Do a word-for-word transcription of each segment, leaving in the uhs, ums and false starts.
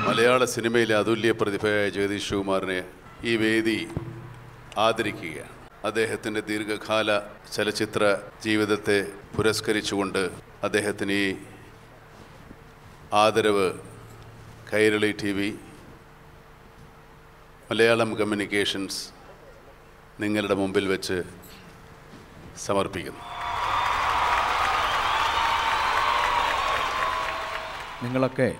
മലയാള സിനിമയിലെ അതുല്യ പ്രതിഭയായ ജഗതി ശ്രീകുമാറിനെ ഈ വേദി ആദരിക്കുകയാണ്. അദ്ദേഹത്തിൻ്റെ ദീർഘകാല ചലച്ചിത്ര ജീവിതത്തെ പുരസ്കരിച്ചുകൊണ്ട് അദ്ദേഹത്തിന് ഈ ആദരവ് Kairali T V, Malayalam communications നിങ്ങളുടെ മുമ്പിൽ വെച്ച് സമർപ്പിക്കുന്നു. നിങ്ങളൊക്കെ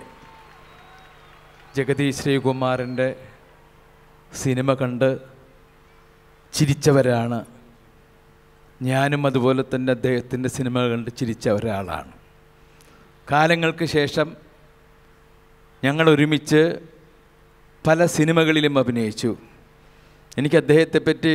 ജഗതി ശ്രീകുമാറിൻ്റെ സിനിമ കണ്ട് ചിരിച്ചവരാണ്. ഞാനും അതുപോലെ തന്നെ അദ്ദേഹത്തിൻ്റെ സിനിമ കണ്ട് ചിരിച്ച ഒരാളാണ്. കാലങ്ങൾക്ക് ശേഷം ഞങ്ങൾ ഒരുമിച്ച് പല സിനിമകളിലും അഭിനയിച്ചു. എനിക്ക് അദ്ദേഹത്തെപ്പറ്റി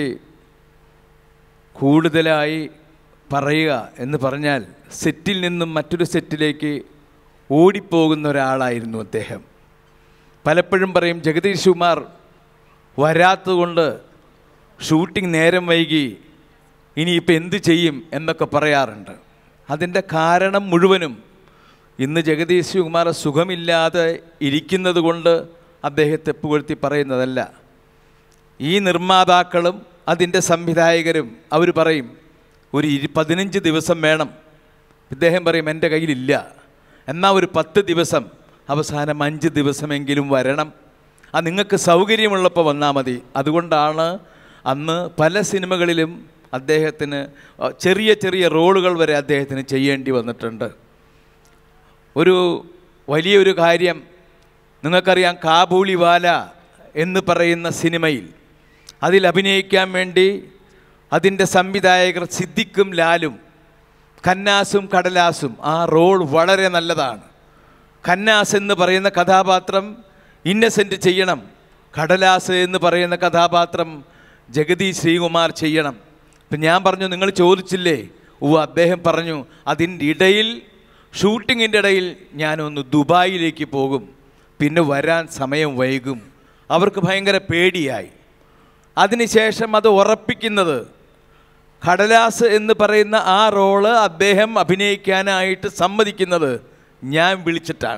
കൂടുതലായി പറയുക എന്ന് പറഞ്ഞാൽ സെറ്റിൽ നിന്നും മറ്റൊരു സെറ്റിലേക്ക് ഓടിപ്പോകുന്ന ഒരാളായിരുന്നു അദ്ദേഹം. പലപ്പോഴും പറയും, ജഗദീഷ് ശ്രീകുമാർ വരാത്തതുകൊണ്ട് ഷൂട്ടിംഗ് നേരം വൈകി, ഇനിയിപ്പോൾ എന്ത് ചെയ്യും എന്നൊക്കെ പറയാറുണ്ട്. അതിൻ്റെ കാരണം മുഴുവനും ഇന്ന് ജഗദീഷ് ശ്രീകുമാർ സുഖമില്ലാതെ ഇരിക്കുന്നത് കൊണ്ട് അദ്ദേഹത്തെ പുകഴ്ത്തി പറയുന്നതല്ല. ഈ നിർമ്മാതാക്കളും അതിൻ്റെ സംവിധായകരും അവർ പറയും ഒരു ഇരു പതിനഞ്ച് ദിവസം വേണം. ഇദ്ദേഹം പറയും എൻ്റെ കയ്യിലില്ല, എന്നാൽ ഒരു പത്ത് ദിവസം, അവസാനം അഞ്ച് ദിവസമെങ്കിലും വരണം, അത് നിങ്ങൾക്ക് സൗകര്യമുള്ളപ്പോൾ വന്നാൽ മതി. അതുകൊണ്ടാണ് അന്ന് പല സിനിമകളിലും അദ്ദേഹത്തിന് ചെറിയ ചെറിയ റോളുകൾ വരെ അദ്ദേഹത്തിന് ചെയ്യേണ്ടി വന്നിട്ടുണ്ട്. ഒരു വലിയൊരു കാര്യം നിങ്ങൾക്കറിയാം, കാബൂളിവാല എന്ന് പറയുന്ന സിനിമയിൽ അതിൽ അഭിനയിക്കാൻ വേണ്ടി അതിൻ്റെ സംവിധായകർ സിദ്ദിഖും ലാലും, കന്നാസും കടലാസും, ആ റോൾ വളരെ നല്ലതാണ്. കന്നാസ് എന്ന് പറയുന്ന കഥാപാത്രം ഇന്നസെൻ്റ് ചെയ്യണം, കടലാസ് എന്ന് പറയുന്ന കഥാപാത്രം ജഗതി ശ്രീകുമാർ ചെയ്യണം. ഇപ്പം ഞാൻ പറഞ്ഞു, നിങ്ങൾ ചോദിച്ചില്ലേ? ഓ, അദ്ദേഹം പറഞ്ഞു അതിൻ്റെ ഇടയിൽ, ഷൂട്ടിങ്ങിൻ്റെ ഇടയിൽ ഞാനൊന്ന് ദുബായിലേക്ക് പോകും, പിന്നെ വരാൻ സമയം വൈകും. അവർക്ക് ഭയങ്കര പേടിയായി. അതിനുശേഷം അത് ഉറപ്പിക്കുന്നത്, കടലാസ് എന്ന് പറയുന്ന ആ റോള് അദ്ദേഹം അഭിനയിക്കാനായിട്ട് സമ്മതിക്കുന്നത് ഞാൻ വിളിച്ചിട്ടാണ്.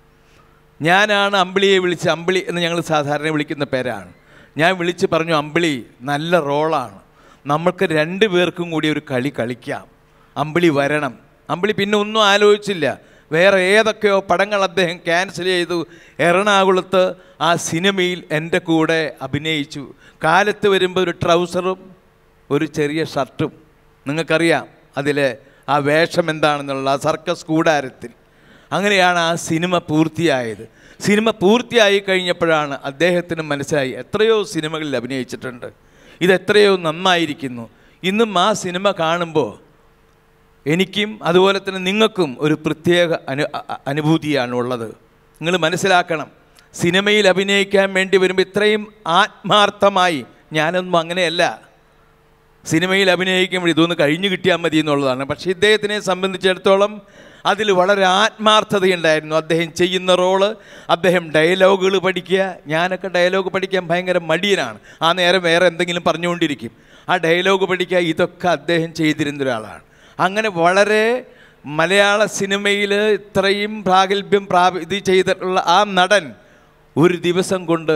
ഞാനാണ് അമ്പിളിയെ വിളിച്ച്, അമ്പിളി എന്ന് ഞങ്ങൾ സാധാരണ വിളിക്കുന്ന പേരാണ്. ഞാൻ വിളിച്ച് പറഞ്ഞു, അമ്പിളി നല്ല റോളാണ്, നമ്മൾക്ക് രണ്ട് പേർക്കും കൂടി ഒരു കളി കളിക്കാം, അമ്പിളി വരണം. അമ്പിളി പിന്നെ ഒന്നും ആലോചിച്ചില്ല, വേറെ ഏതൊക്കെയോ പടങ്ങൾ അദ്ദേഹം ക്യാൻസൽ ചെയ്തു. എറണാകുളത്ത് ആ സിനിമയിൽ എൻ്റെ കൂടെ അഭിനയിച്ചു. കാലത്ത് വരുമ്പോൾ ഒരു ട്രൗസറും ഒരു ചെറിയ ഷർട്ടും, നിങ്ങൾക്കറിയാം അതിലെ ആ വേഷം എന്താണെന്നുള്ള ആ സർക്കസ് കൂടാരത്തിൽ. അങ്ങനെയാണ് ആ സിനിമ പൂർത്തിയായത്. സിനിമ പൂർത്തിയായി കഴിഞ്ഞപ്പോഴാണ് അദ്ദേഹത്തിന് മനസ്സിലായി, എത്രയോ സിനിമകളിൽ അഭിനയിച്ചിട്ടുണ്ട്, ഇതെത്രയോ നന്നായിരിക്കുന്നു. ഇന്നും ആ സിനിമ കാണുമ്പോൾ എനിക്കും അതുപോലെ തന്നെ നിങ്ങൾക്കും ഒരു പ്രത്യേക അനു അനുഭൂതിയാണ് ഉള്ളത്. നിങ്ങൾ മനസ്സിലാക്കണം, സിനിമയിൽ അഭിനയിക്കാൻ വേണ്ടി വരുമ്പോൾ ഇത്രയും ആത്മാർത്ഥമായി, ഞാനൊന്നും അങ്ങനെയല്ല, സിനിമയിൽ അഭിനയിക്കുമ്പോൾ ഇതൊന്ന് കഴിഞ്ഞു കിട്ടിയാൽ മതി എന്നുള്ളതാണ്. പക്ഷേ ഇദ്ദേഹത്തിനെ സംബന്ധിച്ചിടത്തോളം അതിൽ വളരെ ആത്മാർത്ഥതയുണ്ടായിരുന്നു. അദ്ദേഹം ചെയ്യുന്ന റോള്, അദ്ദേഹം ഡയലോഗുകൾ പഠിക്കുക. ഞാനൊക്കെ ഡയലോഗ് പഠിക്കാൻ ഭയങ്കര മടിയനാണ്, ആ നേരം വേറെ എന്തെങ്കിലും പറഞ്ഞുകൊണ്ടിരിക്കും. ആ ഡയലോഗ് പഠിക്കുക, ഇതൊക്കെ അദ്ദേഹം ചെയ്തിരുന്ന ഒരാളാണ്. അങ്ങനെ വളരെ മലയാള സിനിമയിൽ ഇത്രയും പ്രാഗൽഭ്യം പ്രാപി ഇത് ചെയ്തിട്ടുള്ള ആ നടൻ ഒരു ദിവസം കൊണ്ട്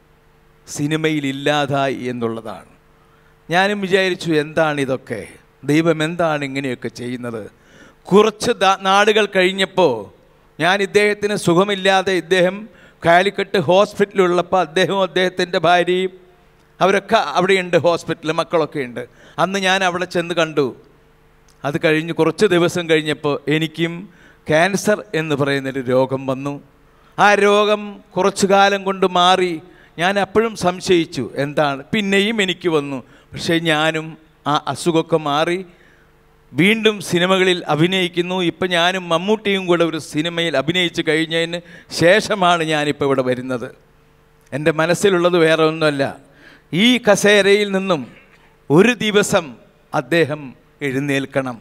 സിനിമയിൽ ഇല്ലാതായി എന്നുള്ളതാണ്. ഞാനും വിചാരിച്ചു, എന്താണിതൊക്കെ, ദൈവം എന്താണ് ഇങ്ങനെയൊക്കെ ചെയ്യുന്നത്. കുറച്ച് നാടുകൾ കഴിഞ്ഞപ്പോൾ ഞാൻ ഇദ്ദേഹത്തിന് സുഖമില്ലാതെ, ഇദ്ദേഹം കാലിക്കട്ട് ഹോസ്പിറ്റലുള്ളപ്പോൾ അദ്ദേഹവും അദ്ദേഹത്തിൻ്റെ ഭാര്യയും അവരൊക്കെ അവിടെയുണ്ട്, ഹോസ്പിറ്റലിൽ മക്കളൊക്കെ ഉണ്ട്. അന്ന് ഞാൻ അവിടെ ചെന്ന് കണ്ടു. അത് കഴിഞ്ഞ് കുറച്ച് ദിവസം കഴിഞ്ഞപ്പോൾ എനിക്കും ക്യാൻസർ എന്ന് പറയുന്നൊരു രോഗം വന്നു. ആ രോഗം കുറച്ചു കാലം കൊണ്ട് മാറി. ഞാൻ അപ്പോഴും സംശയിച്ചു എന്താണ്, പിന്നെയും എനിക്ക് വന്നു. പക്ഷേ ഞാനും ആ അസുഖമൊക്കെ മാറി വീണ്ടും സിനിമകളിൽ അഭിനയിക്കുന്നു. ഇപ്പം ഞാനും മമ്മൂട്ടിയും കൂടെ ഒരു സിനിമയിൽ അഭിനയിച്ച് കഴിഞ്ഞതിന് ശേഷമാണ് ഞാനിപ്പോൾ ഇവിടെ വരുന്നത്. എൻ്റെ മനസ്സിലുള്ളത് വേറെ ഒന്നുമല്ല, ഈ കസേരയിൽ നിന്നും ഒരു ദിവസം അദ്ദേഹം എഴുന്നേൽക്കണം.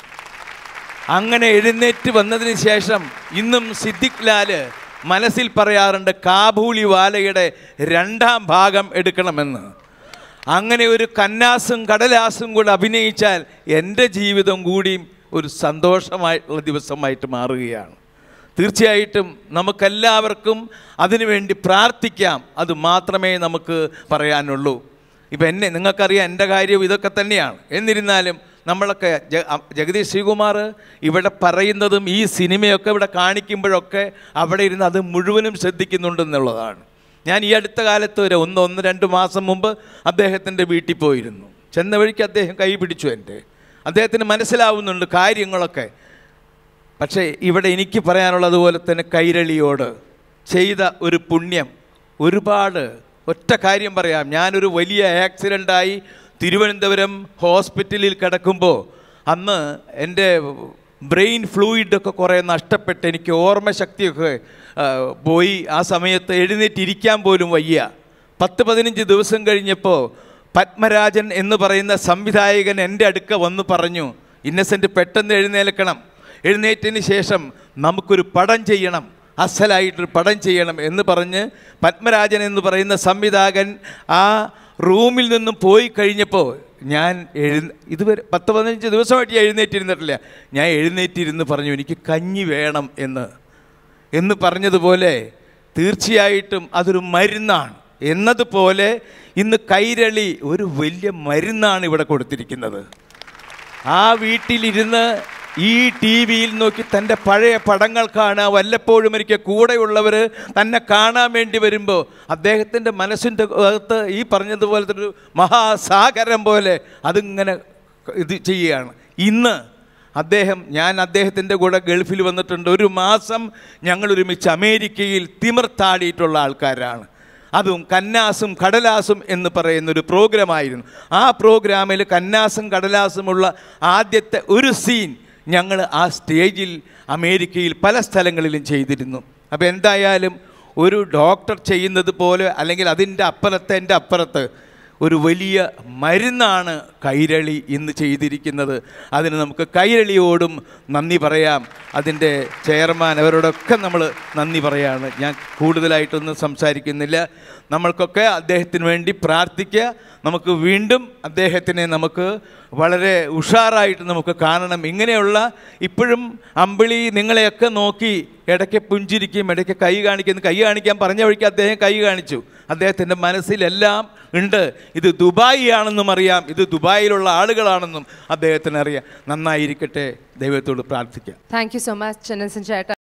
അങ്ങനെ എഴുന്നേറ്റ് വന്നതിന് ശേഷം ഇന്നും സിദ്ദിഖ് ലാല് മനസ്സിൽ പറയാറുണ്ട്, കാബൂളിവാലയുടെ രണ്ടാം ഭാഗം എടുക്കണമെന്ന്. അങ്ങനെ ഒരു കന്നാസും കടലാസും കൂടെ അഭിനയിച്ചാൽ എൻ്റെ ജീവിതം കൂടിയും ഒരു സന്തോഷമായിട്ടുള്ള ദിവസമായിട്ട് മാറുകയാണ്. തീർച്ചയായിട്ടും നമുക്കെല്ലാവർക്കും അതിനുവേണ്ടി പ്രാർത്ഥിക്കാം. അത് മാത്രമേ നമുക്ക് പറയാനുള്ളൂ. ഇപ്പം എന്നെ നിങ്ങൾക്കറിയാം, എൻ്റെ കാര്യവും ഇതൊക്കെ തന്നെയാണ്. എന്നിരുന്നാലും നമ്മളൊക്കെ ജഗതി ശ്രീകുമാർ ഇവിടെ പറയുന്നതും ഈ സിനിമയൊക്കെ ഇവിടെ കാണിക്കുമ്പോഴൊക്കെ അവിടെ ഇരുന്ന് അത് മുഴുവനും ശ്രദ്ധിക്കുന്നുണ്ടെന്നുള്ളതാണ്. ഞാൻ ഈ അടുത്ത കാലത്ത് ഒരു ഒന്ന് ഒന്ന് രണ്ട് മാസം മുമ്പ് അദ്ദേഹത്തിൻ്റെ വീട്ടിൽ പോയിരുന്നു. ചെന്ന വഴിക്ക് അദ്ദേഹം കൈ പിടിച്ചു എൻ്റെ. അദ്ദേഹത്തിന് മനസ്സിലാവുന്നുണ്ട് കാര്യങ്ങളൊക്കെ. പക്ഷേ ഇവിടെ എനിക്ക് പറയാനുള്ളതുപോലെ തന്നെ കൈരളിയോട് ചെയ്ത ഒരു പുണ്യം ഒരുപാട്. ഒറ്റ കാര്യം പറയാം, ഞാനൊരു വലിയ ആക്സിഡൻ്റായി തിരുവനന്തപുരം ഹോസ്പിറ്റലിൽ കിടക്കുമ്പോൾ അന്ന് എൻ്റെ ബ്രെയിൻ ഫ്ലൂയിഡൊക്കെ കുറേ നഷ്ടപ്പെട്ട് എനിക്ക് ഓർമ്മശക്തിയൊക്കെ പോയി. ആ സമയത്ത് എഴുന്നേറ്റിരിക്കാൻ പോലും വയ്യ. പത്ത് പതിനഞ്ച് ദിവസം കഴിഞ്ഞപ്പോൾ പത്മരാജൻ എന്ന് പറയുന്ന സംവിധായകൻ എൻ്റെ അടുക്ക വന്ന് പറഞ്ഞു, ഇന്നസെൻ്റ് പെട്ടെന്ന് എഴുന്നേൽക്കണം, എഴുന്നേറ്റതിന് ശേഷം നമുക്കൊരു പടം ചെയ്യണം, അസലായിട്ടൊരു പടം ചെയ്യണം എന്ന് പറഞ്ഞ് പത്മരാജൻ എന്ന് പറയുന്ന സംവിധായകൻ ആ റൂമിൽ നിന്നും പോയി കഴിഞ്ഞപ്പോൾ ഞാൻ എഴു ഇതുവരെ പത്ത് പതിനഞ്ച് ദിവസമായിട്ട് ഞാൻ എഴുന്നേറ്റിരുന്നിട്ടില്ല. ഞാൻ എഴുന്നേറ്റിരുന്ന് പറഞ്ഞു, എനിക്ക് കഞ്ഞി വേണം എന്ന് എന്ന് പറഞ്ഞതുപോലെ തീർച്ചയായിട്ടും അതൊരു മരുന്നാണ്. എന്നതുപോലെ ഇന്ന് കൈരളി ഒരു വലിയ മരുന്നാണ് ഇവിടെ കൊടുത്തിരിക്കുന്നത്. ആ വീട്ടിലിരുന്ന് ഈ ടി വിയിൽ നോക്കി തൻ്റെ പഴയ പടങ്ങൾ കാണുക, വല്ലപ്പോഴും ഒരിക്കൽ കൂടെയുള്ളവർ തന്നെ കാണാൻ വേണ്ടി വരുമ്പോൾ അദ്ദേഹത്തിൻ്റെ മനസ്സിൻ്റെ അകത്ത് ഈ പറഞ്ഞതുപോലത്തെ ഒരു മഹാസാഗരം പോലെ അതിങ്ങനെ ഇത് ചെയ്യുകയാണ്. ഇന്ന് അദ്ദേഹം ഞാൻ അദ്ദേഹത്തിൻ്റെ കൂടെ ഗൾഫിൽ വന്നിട്ടുണ്ട്. ഒരു മാസം ഞങ്ങൾ ഒരുമിച്ച് അമേരിക്കയിൽ തിമിർത്താടിയിട്ടുള്ള ആൾക്കാരാണ്. അതും കന്നാസും കടലാസും എന്ന് പറയുന്നൊരു പ്രോഗ്രാമായിരുന്നു. ആ പ്രോഗ്രാമിൽ കന്നാസും കടലാസുമുള്ള ആദ്യത്തെ ഒരു സീൻ ഞങ്ങൾ ആ സ്റ്റേജിൽ അമേരിക്കയിൽ പല സ്ഥലങ്ങളിലും ചെയ്തിരുന്നു. അപ്പോൾ എന്തായാലും ഒരു ഡോക്ടർ ചെയ്യുന്നത് പോലെ അല്ലെങ്കിൽ അതിൻ്റെ അപ്പുറത്ത് എൻ്റെ അപ്പുറത്ത് ഒരു വലിയ മരുന്നാണ് കൈരളി ഇന്ന് ചെയ്തിരിക്കുന്നത്. അതിന് നമുക്ക് കൈരളിയോടും നന്ദി പറയാം. അതിൻ്റെ ചെയർമാൻ അവരോടൊക്കെ നമ്മൾ നന്ദി പറയാണ്. ഞാൻ കൂടുതലായിട്ടൊന്നും സംസാരിക്കുന്നില്ല. നമ്മൾക്കൊക്കെ അദ്ദേഹത്തിന് വേണ്ടി പ്രാർത്ഥിക്കുക. നമുക്ക് വീണ്ടും അദ്ദേഹത്തിനെ നമുക്ക് വളരെ ഉഷാറായിട്ട് നമുക്ക് കാണണം. ഇങ്ങനെയുള്ള ഇപ്പോഴും അമ്പിളി നിങ്ങളെയൊക്കെ നോക്കി ഇടയ്ക്ക് പുഞ്ചിരിക്കും, ഇടയ്ക്ക് കൈ കാണിക്കുന്നു. കൈ കാണിക്കാൻ പറഞ്ഞ വഴിക്ക് അദ്ദേഹം കൈ കാണിച്ചു. അദ്ദേഹത്തിൻ്റെ മനസ്സിലെല്ലാം ഉണ്ട്. ഇത് ദുബായി ആണെന്നും അറിയാം, ഇത് ദുബായിലുള്ള ആളുകളാണെന്നും അദ്ദേഹത്തിന് അറിയാം. നന്നായിരിക്കട്ടെ, ദൈവത്തോട് പ്രാർത്ഥിക്കാം. താങ്ക് യു സോ മച്ച് ചേട്ടാ.